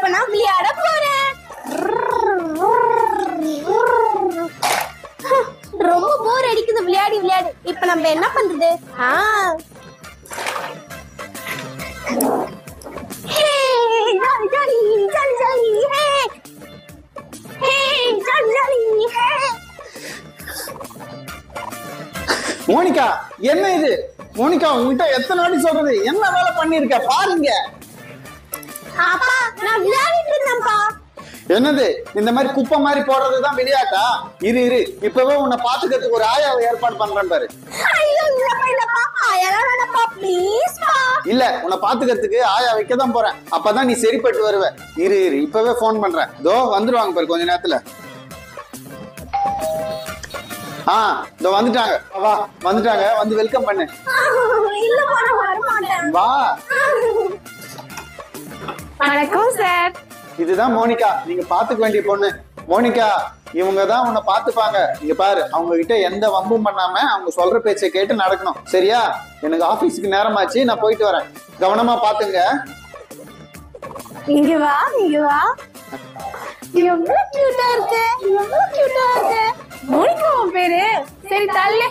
நான் விளையாட போறேன். ரொம்ப போர் அடிக்குது விளையாடி விளையாடி. இப்ப நம்ம என்ன பண்றது? மோனிகா, என்ன இது? மோனிகா, உங்ககிட்ட எத்தனை வாட்டி சொல்றது? என்ன வேலை பண்ணிருக்க பாருங்க. அப்பா, நான் விளையாடிட்டு இருந்தேன்ப்பா. என்னது இந்த மாதிரி குப்பை மாதிரி போடுறதுதான் விளையாட்டா? இரு இரு, இப்பவே உன்னை பாத்துக்கிறதுக்கு ஒரு ஆயாவை ஏற்பாடு பண்றேன் பாரு. இல்ல, உன்னை பாத்துக்கிறதுக்கு ஆயா வைக்கதான் போறேன். அப்பதான் நீ சரிப்பட்டு வருவ. இரு இரு, இப்பவே போன் பண்றேன். தோ வந்துருவாங்க பாரு கொஞ்ச நேரத்துல. இதோ வந்துட்டாங்க. வா, வந்துட்டாங்க. வந்து வெல்கம் பண்ணு. வா. வணக்கம் சார். இதுதான் மோனிகா, நீங்க பாத்துக்க வேண்டிய பொண்ணு. மோனிகா, இவங்கதான் உன்னை பாத்துப்பாங்க. இங்க பாரு, அவங்க கிட்ட எந்த வம்பும் பண்ணாம அவங்க சொல்ற பேச்சை கேட்டு நடக்கணும், சரியா? எனக்கு ஆபீஸ்க்கு நேரமாச்சு, நான் போயிட்டு வரேன். கவனமா பாத்துங்க. இங்க வா, இங்க வா. எவ்வளவு கியூட்டா இருக்கு, எவ்வளவு கியூட்டா இருக்கு. மோனிகா உன் பேரு? சரி தள்ளு.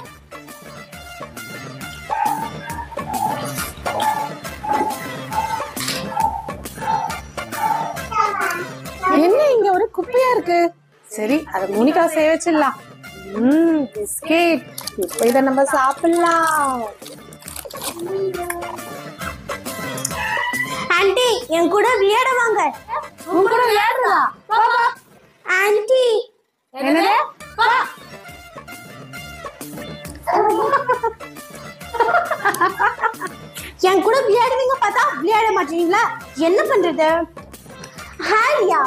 என்ன இங்க ஒரு குப்பையா இருக்கு? சரி, அத மோனிகா செய்ய வச்சிடலாம். பிஸ்கெட். இப்ப இத நம்ம சாப்பிடலாம். ஆண்டி, என் கூட விளையாட வாங்க. உன் கூட விளையாடுறா? பாப்பா. ஆண்டி. என்னது? பா. என் கூட விளையாடுவீங்க பார்த்தா விளையாட மாட்டீங்களா? என்ன பண்றது? ஹாரியா.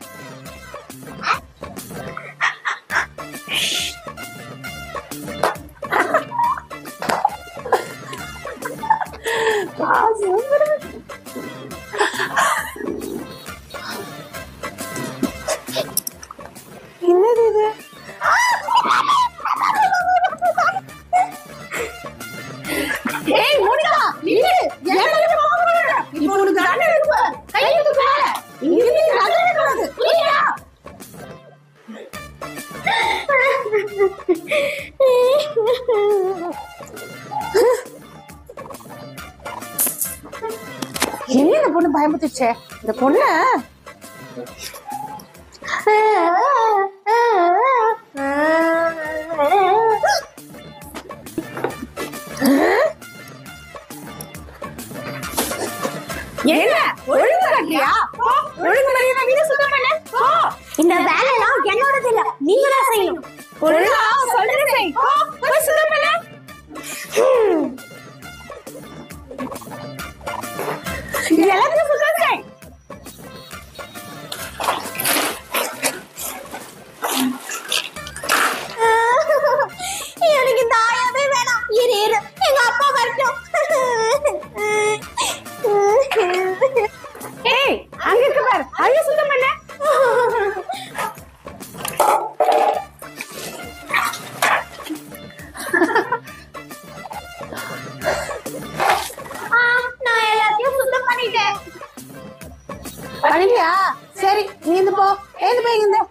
என்னது இது? ஏய் மோனிகா, நில்லு. ஏன் மேல போகாத? இப்போ உனக்கு தண்டனை இருக்கு. கையை தூக்கு மேல. இங்க நீ தண்டனை கூடாது. புரியுதா? என்ன இந்த பொண்ணு பயமுத்துச்சே? இந்த பொண்ணு என்ன ஒழுங்கு கட்டியா? ஒழுங்கு மரியாதை வீடு சுத்தம் பண்ணு. இந்த வேலை எல்லாம் என்னோடது இல்ல, நீங்க தான் செய்யணும். ஒழுங்கா சொல்றது செய். போய் சுத்தம் பண்ணு. எல்லாத்தையும் சுத்தம் செய். எனக்கு இந்த ஆயாவே வேணாம். இரு இரு, எங்க அப்பா வரட்டும். ஏய், அங்க இருக்கு பாரு. அதையும் சுத்தம் பண்ணு. நான் எல்லாத்தையும் சுத்தம் பண்ணிட்டேன். பண்ணிட்டியா? சரி, நீ இந்த போ. ஏந்து போய் இந்த.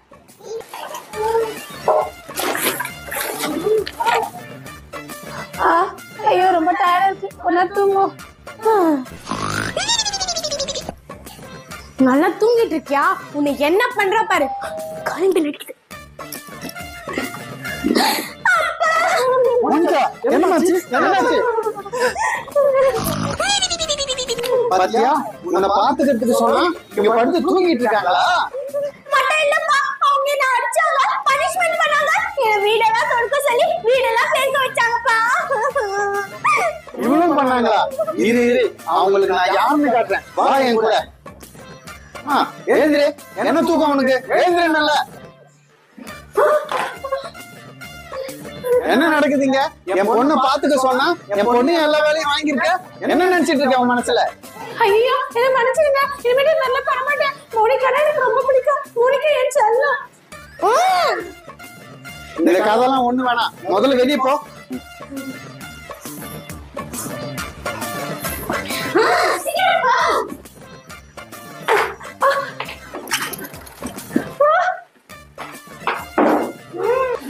ஐயோ, ரொம்ப டயர்டா இருக்கு. கொஞ்ச தூங்கும். நல்லா தூங்கிட்டு இருக்கியா? உன்னை என்ன பண்ற பாரு. காலிங் நடிக்குது. என்னமாச்சு? என்னமாச்சு? பாத்தியா, உன்னை பாத்துக்கிறதுக்கு சொன்னா இங்க படுத்து தூங்கிட்டு இருக்காங்களா? மட்டும் இல்லப்பா, அவங்க என்ன அடிச்சாங்க, பனிஷ்மென்ட் பண்ணாங்க. என் வீடெல்லாம் தொடக்க சொல்லி வீடெல்லாம் பெருக்க வச்சாங்கப்பா. இவனும் பண்ணாங்களா? இரு இரு, அவங்களுக்கு நான் யாருன்னு காட்டுறேன். வா என் கூட. எழுந்திரு. என்ன தூக்கம் உனக்கு? எழுந்திரு. நல்ல என்ன நடக்குதுங்க? என் பொண்ணை பாத்துக்க சொன்னா என் பொண்ணு எல்லா வேலையும் வாங்கிருக்க. என்ன நினைச்சிட்டு இருக்க உன் மனசுல? ஐயோ, என்ன மன்னிச்சிடுங்க. இனிமேட்டு நல்லா பண்ண மாட்டேன். மோனிகா எனக்கு ரொம்ப பிடிக்கும். மோனிகா என் செல்லம். இந்த கதெல்லாம் ஒண்ணு வேணாம். முதல்ல வெளியே போ.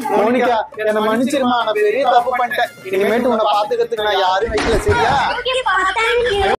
மோனிகா என்ன மன்னிச்சிருமா, நான் பெரிய தப்பு பண்ணிட்டேன். இனிமேட்டு உன்னை பாத்துக்கிறதுக்கு நான் யாரும் வைக்கல, சரியா? ஓகேப்பா, தேங்க்யூ.